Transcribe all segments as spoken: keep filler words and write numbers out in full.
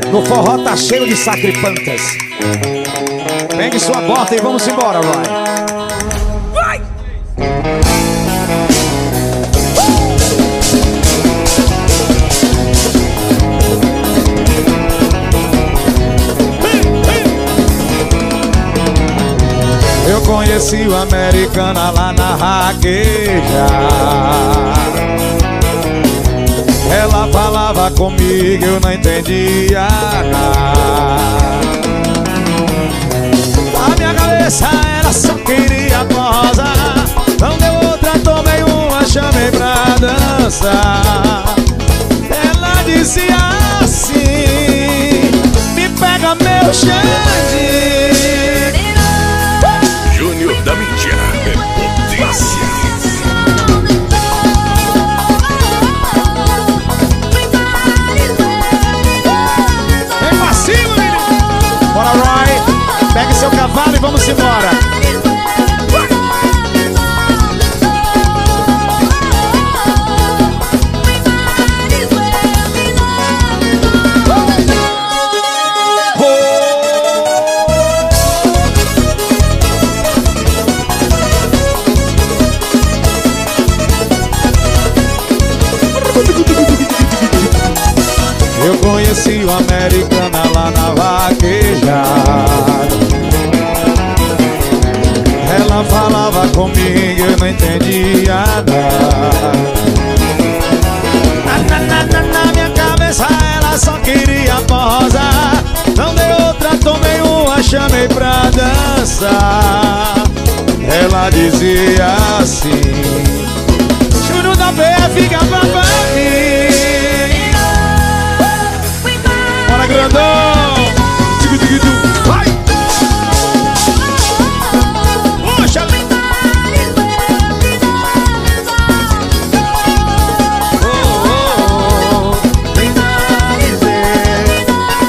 No forró tá cheio de sacripantas. Pegue sua bota e vamos embora, Roy. Vai! Eu conheci o Americana lá na Raqueja. Ela falava comigo, eu não entendia nada. A minha cabeça ela só queria posa. Não deu outra, tomei uma, chamei pra dançar. Ela dizia assim: me pega meu Xande. Júnior da mídia é potência. Vem pra cima, menino. Bora, Roy. Pegue seu cavalo e vamos embora. Eu conheci o Americana lá na Vaquejada. Ela falava comigo, eu não entendia nada. Na, na, na, na, na minha cabeça ela só queria posa. Não deu outra, tomei uma, chamei pra dançar. Ela dizia assim: Júnior da P F, fica pra mim. Bora, grandão! Tico, tico, tico. Vai! Puxa! Oh, oh, oh. Tem nada a dizer.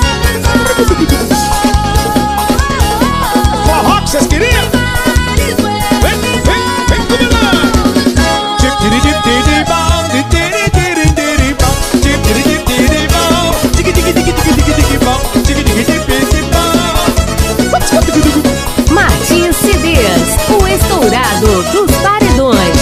Forró que vocês queriam? Vem, vem, vem comigo lá! Tip, tiri, tip, tiri, bom, tiri, tiri, tiri, bom, tip, tiri, tip, tiri, bom, tiki, tiki, tiki, tiki, tiki, tiki, bom, tiki, tiki, tiki, tiki, bom. Martins C Ds, o estourado dos paredões.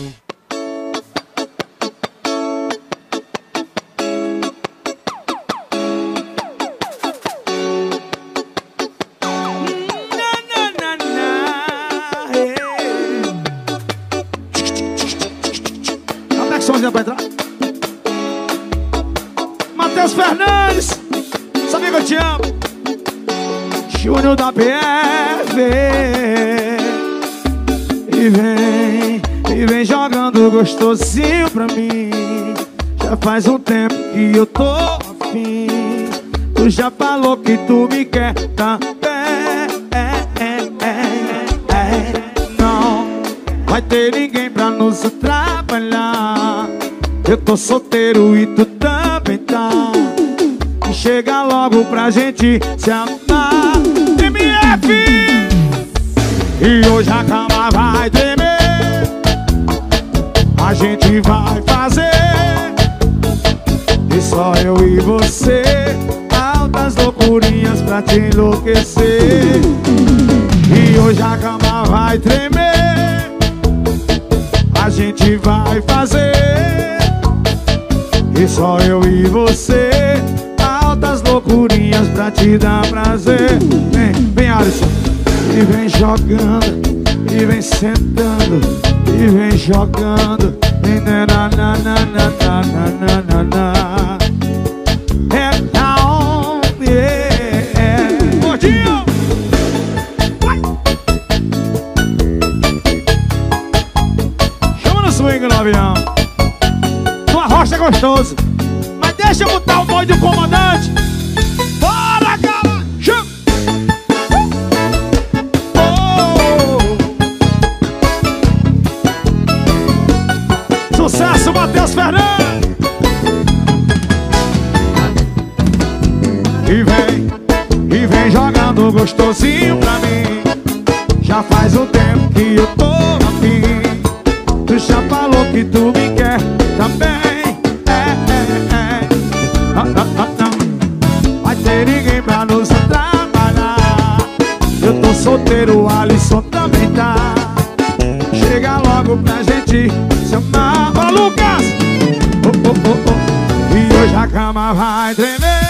Como é que somzinha pra entrar? Matheus Fernandes, sabia que eu te amo. Júnior da P F. E vem, e vem jogando gostosinho pra mim. Já faz um tempo que eu tô afim. Tu já falou que tu me quer também. Não vai ter ninguém pra nos atrapalhar. Eu tô solteiro e tu também tá. E chega logo pra gente se amar. M F! E hoje a cama vai tremer. A gente vai fazer. E só eu e você. Altas loucurinhas pra te enlouquecer. E hoje a cama vai tremer. A gente vai fazer. E só eu e você. Altas loucurinhas pra te dar prazer. Vem, vem, Alisson. E vem jogando, e vem sentando, e vem jogando. E na na na na na na na na. É down, yeah. Gordinho! Vai! Chama no swing no avião. Tua rocha é gostoso. Mas deixa eu botar o boi do comandante. Bora, galera! Chama! Sucesso, Matheus Fernandes! E vem, e vem jogando gostosinho pra mim. Já faz um tempo que eu tô afim. Tu já falou que tu me quer também. É, é, é. Não, não, não, não. Vai ter Lucas! Oh, oh, oh, oh. E hoje a cama vai tremer.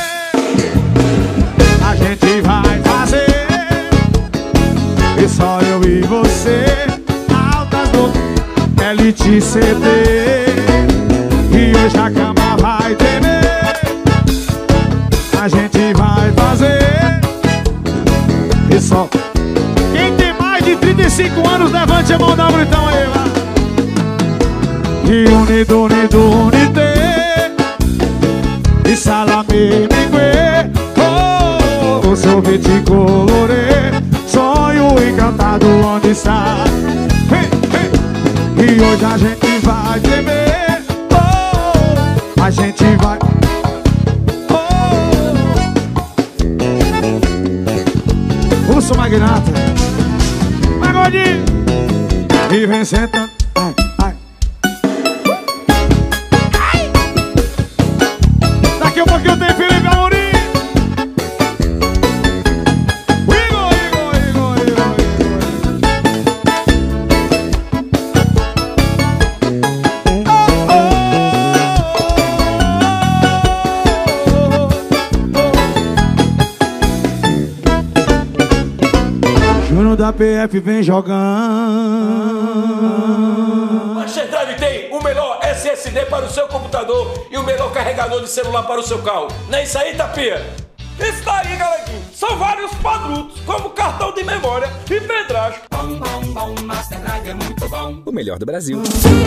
A gente vai fazer. E só eu e você. Altas loucas, Elite C D. E hoje a cama vai tremer. A gente vai fazer. E só. Quem tem mais de trinta e cinco anos, levante a mão, dá um gritão aí, vai. E unido, unido, unite. E salame, mingue. Oh, o sorvete colorê. Sonho encantado onde está. Hey, hey. E hoje a gente vai tremer. Oh, a gente vai. Oh, Urso Magnata. Pagodinho. E vem sentando. Ai, ai. Ai. Daqui a pouquinho tem Felipe Amorim. Igor, Igor, Igor, Igor, Júnior da P F vem jogando. A Centrale tem o melhor S S D para o seu computador e o melhor carregador de celular para o seu carro. Não é isso aí, Tapia? Isso daí, galerinha. São vários produtos, como cartão de memória e pedracho. Bom, bom, bom, Master Drive é muito bom. O melhor do Brasil.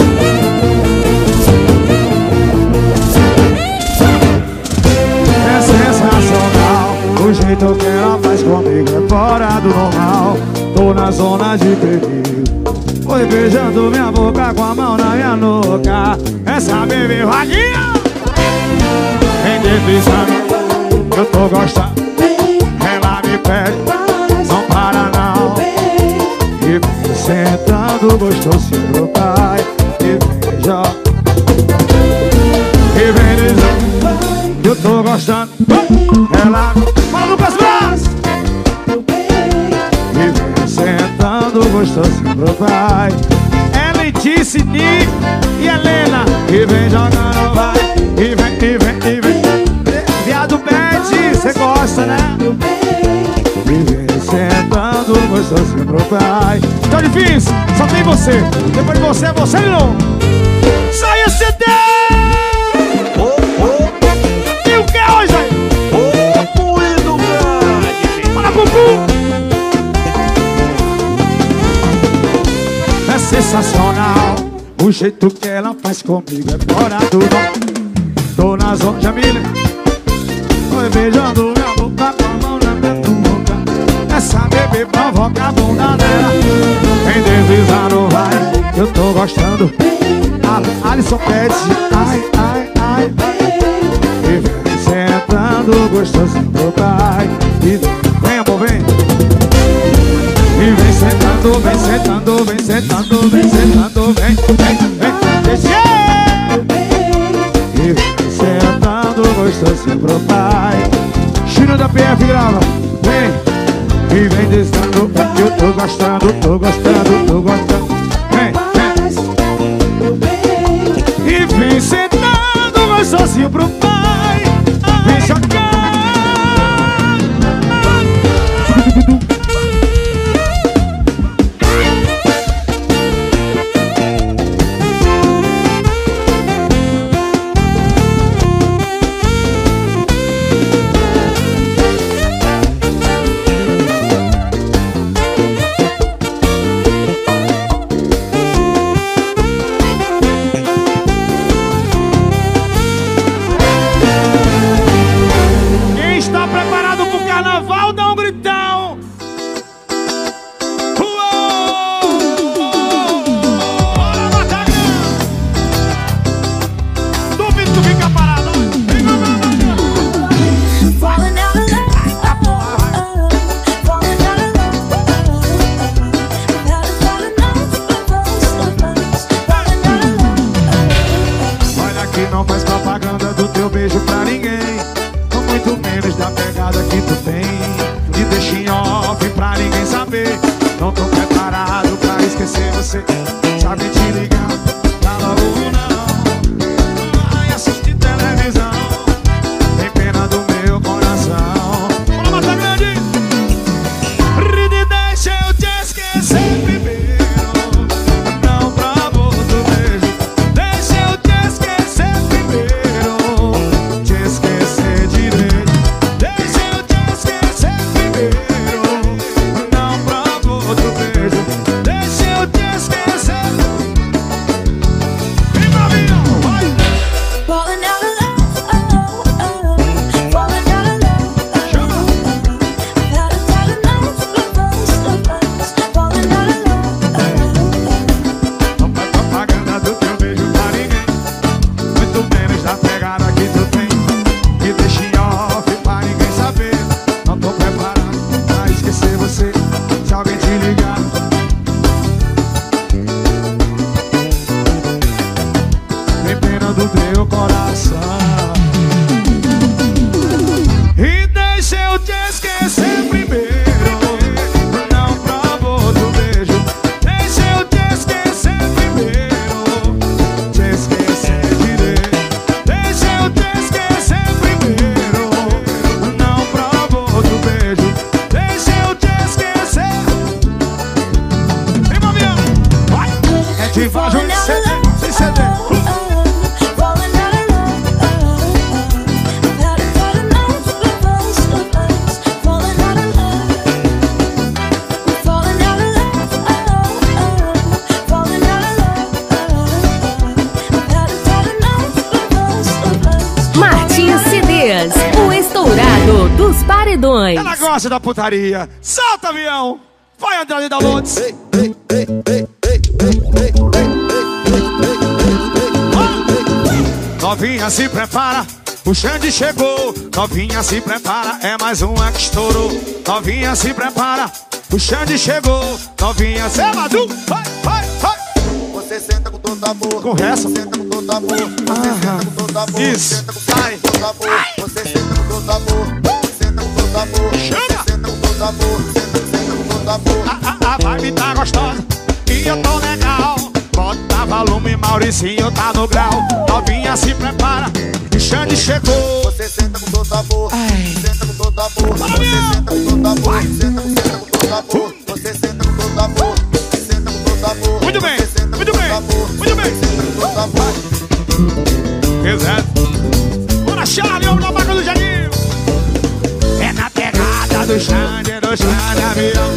É sensacional o jeito que ela faz comigo, é fora do normal. Tô na zona de perigo. Foi beijando minha boca com a mão na minha nuca. Essa bebê vaguinha vem deslizando. Eu tô gostando. Ela me pede, não para não. E vem sentando gostoso pro pai. E vem joga. E vem dizendo. Eu tô gostando. Ela fala Lucas Braz. E vem sentando gostoso pro pai. Ela disse Nick e Helena. E vem jogando vai. E vem, e vem, e vem. Viado pede, cê gosta, né? E vem sentando gostoso pro pai. Tá difícil, só tem você. Depois de você, você não. Sai o C D! É sensacional o jeito que ela faz comigo, é fora do normal. Tô na zona, Jamile. Foi beijando minha boca com a mão na minha boca. Essa bebê provoca a bunda dela. Vem deslizando, vai. Eu tô gostando. A Alisson pede. Ai, ai, ai, ai. E vem sentando gostoso pro pai. E vem, amor, vem. E vem sentando, vem sentando, vem sentando, vem sentando, vem, vem, vem, deixa. E vem sentando gostoso pro pai. Chino da P F grava, vem. E vem dizendo, eu tô gostando, tô gostando, tô gostando. Vem, vem. E vem sentando gostoso pro pai. Vem jogar. Não tô preparado pra esquecer você. Sabe te ligar, tá logo não. do teu coração. E deixa eu te esquecer primeiro. Não provo outro beijo. Deixa eu te esquecer primeiro. Te esquecer direito. Deixa eu te esquecer primeiro. Não provo outro beijo. Deixa eu te esquecer. Vem, Mavião. Vai. É de voz um C D. Sem C D. Martins C Ds, o estourado dos paredões. Ela gosta da putaria. Solta, avião. Vai, Andrade da Lourdes. Novinha se prepara, o Xande chegou. Novinha se prepara, é mais uma que estourou. Novinha se prepara, o Xande chegou. Novinha se Madu, vai, vai, vai. Você senta com todo amor. Com essa. Senta com todo amor. Você senta com todo amor. Isso. Senta com todo amor. Você senta com todo amor. Senta com todo amor. Chama. Senta com todo amor. Senta, senta com todo amor. A, a, a vibe tá gostosa e eu tô legal. Bota volume, Mauricinho tá no grau. Novinha se prepara, o Xande chegou. Você senta com todo amor. Senta com todo amor. Você senta com todo amor. Senta, senta com todo amor. Você senta com todo amor. Senta com todo amor. Muito bem, Você senta muito com bem, todo amor. muito bem. Senta com todo amor. Exato. Bora, Charlie, vamos na barca do Janinho. É na pegada do Xande, do Xande, avião.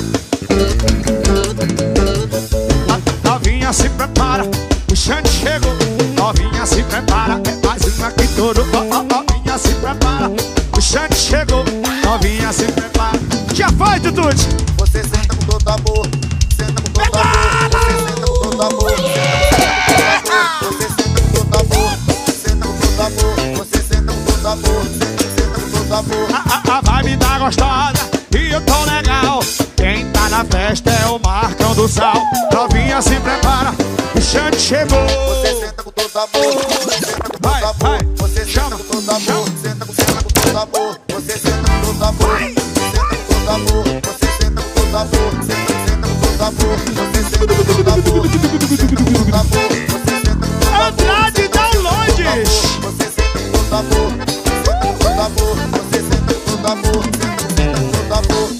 Novinha se prepara, o Xande chegou. Novinha se prepara, é mais uma que todo. Novinha se prepara, o Xande chegou. Novinha se prepara. Já foi, Tututi. Você senta com todo amor. Senta com todo amor. Você senta com todo amor. Você senta com todo amor. Senta com todo amor. Você senta com todo amor. Senta, senta com todo amor. A, a, a vibe tá gostosa e eu tô legal. Quem tá na festa é o Marcão do Sal. Novinha se prepara, o Xande chegou. Você senta com todo amor. Senta com todo Vai, amor. vai. Você senta com todo amor. Senta com, senta com todo amor. Você senta com todo amor. Senta com todo amor. Você senta com todo amor. Senta, senta com todo amor. Você senta com todo amor. Senta com todo amor. Você senta com todo amor. Andrade Downloads. Você senta com todo amor. Senta com todo amor. Você senta com todo amor. Senta, senta com todo amor.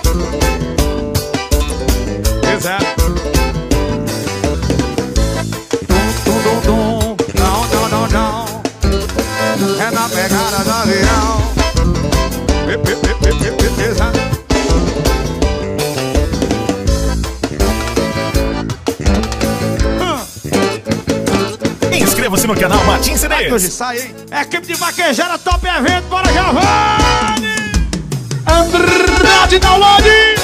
Exato. Tum, tum, tum, tum. Não, não, não, não. É na pegada do avião. Pe, pe, pe, pe, pe, pe, exato. Inscreva-se no canal Martins C Ds. Hoje sai, hein? É equipe de vaquejada, top evento, bora Giovanni! Andrade Downloads!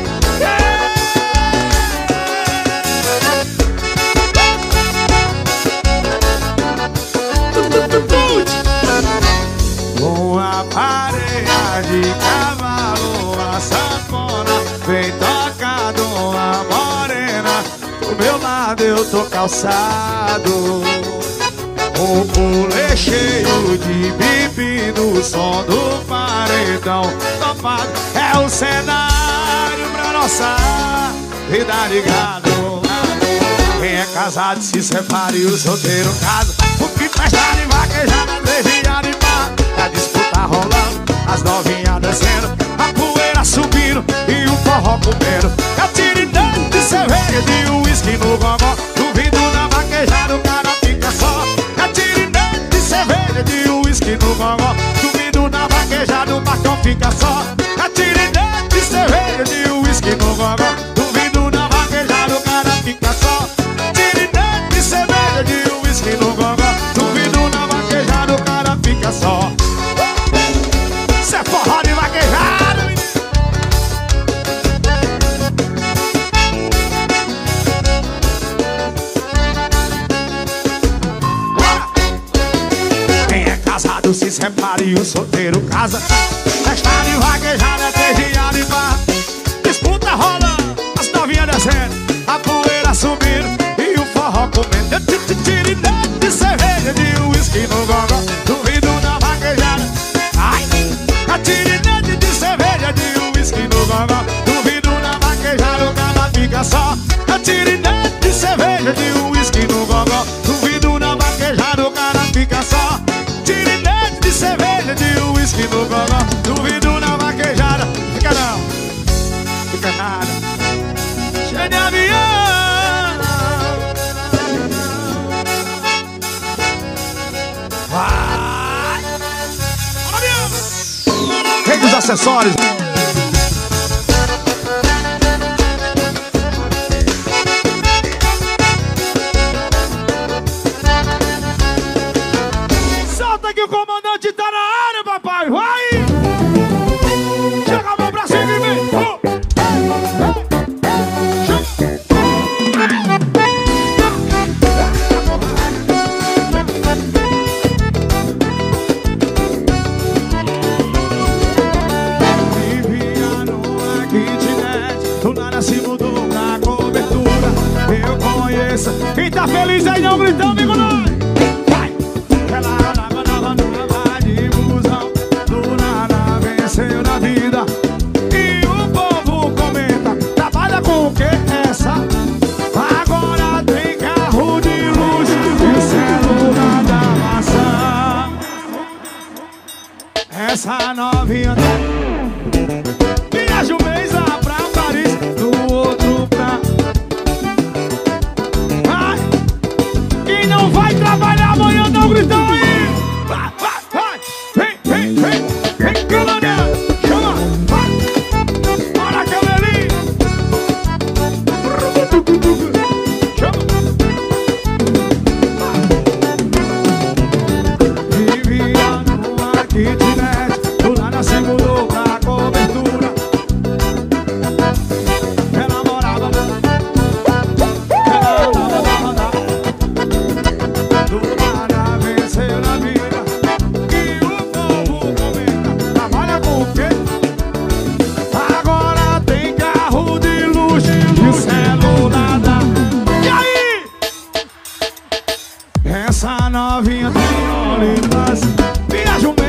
Uma pareia de cavalo, a sanfona vem tocando uma morena. Do meu lado eu tô calçado, o pulê cheio de bebida, o som do paredão topado. É o cenário pra nossa vida ligado. Quem é casado se separe, o solteiro casa. O que festa de vaquejada, trejinha de mar. A disputa rolando, as novinhas descendo, a poeira subindo e o forró comendo. É tiridão de cerveja, de uísque no gogó. Duvido na vaquejada, o cara fica só. É tiridão de cerveja, de uísque no gogó. Duvido na vaquejada, o Marcão fica só. É tiridão de cerveja, de uísque no gogó. Duvido na vaquejada, o cara fica só. Tiridão de cerveja, de uísque no gogó. Duvido na vaquejada, o cara fica só. Cê é forró de vaquejada, menino. Quem é casado se separe e o solteiro casa. Festa de vaquejada é três dias de barra. Disputa rolando, as novinhas descendo, a poeira subindo e o forró comendo. Tiridão de cerveja, de uísque tirinete de cerveja, de uísque no gogó. Duvido na vaquejada, o cara fica só. Tirinete de cerveja, de uísque no gogó. Duvido na vaquejada, fica não, fica nada. Cheio de avião. Vai! Rei dos acessórios. Solta que o comandante tá na área, papai. Vai! Chega a mão pra cima e vem. Oh. Vivia numa kitnet, do nada se mudou pra cobertura. Eu conheço. Quem tá feliz aí não gritão, amigo, não. Vai! Ela andava nova nova de busão, do nada venceu na vida. E o povo comenta, trabalha com o que essa? Agora tem carro de luxo e celular da maçã. Essa novinha viaja um mês lá pra Paris, do outro pra... Ai, quem não vai trabalhar amanhã dá um gritão aí. Vai, vai, vai. Vem, vem, vem. Vem, camarada. Chama, vai. Bora, cabelinho. Chama. Vivia numa kitnet, do nada se mudou pra cobertura. Ela morava, ela andava, andava, do nada venceu na vida. E o povo comenta, trabalha com o quê? Agora tem carro de luxo e o celular da... E aí? Essa novinha tem olhos, viaja um mês